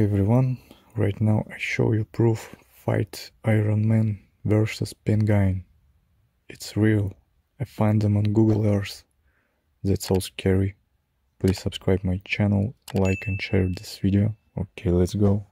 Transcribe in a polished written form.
Everyone, right now I show you proof fight Iron Man versus Penguin. It's real. I find them on Google Earth. That's all scary. Please subscribe my channel, like and share this video. Okay, let's go.